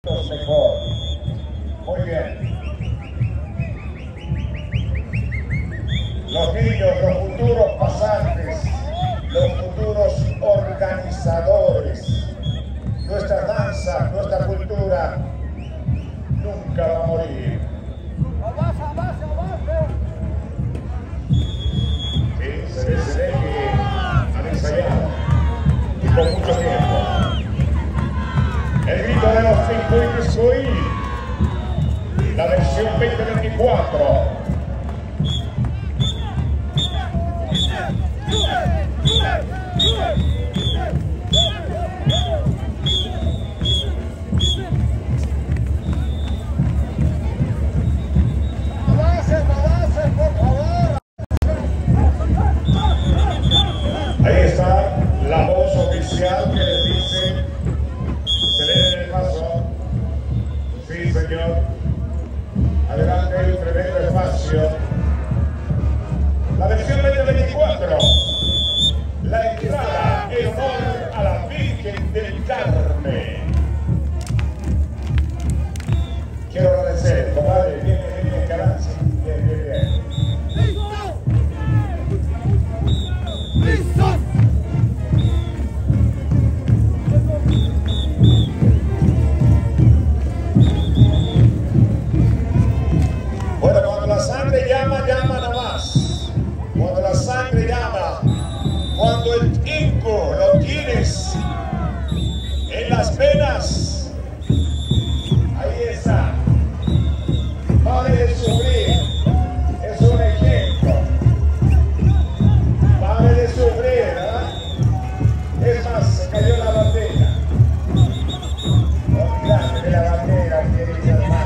mejor. Muy bien. Los niños, los futuros pasantes, los futuros organizadores. Nuestra danza, nuestra cultura nunca va a morir. Sí, se ve que han ensayado y con mucho tiempo. El grito de los Piscuy, la versión 2024. Ahí está la voz oficial que les dice: se le den el paso. Sí, señor. Adelante, hay un tremendo espacio. La versión 2024. La entrada en honor a la Virgen del Carmen. Quiero agradecer, compadre. Bien, Caranza. Bien. Bueno, cuando la sangre llama, llama nada más. Cuando la sangre llama, cuando el inco lo tienes en las venas, ahí está. Pare de sufrir, es un ejemplo. Pare de sufrir, ¿verdad? Es más, se cayó la bandera. Olvídate de la bandera, queridos hermanos.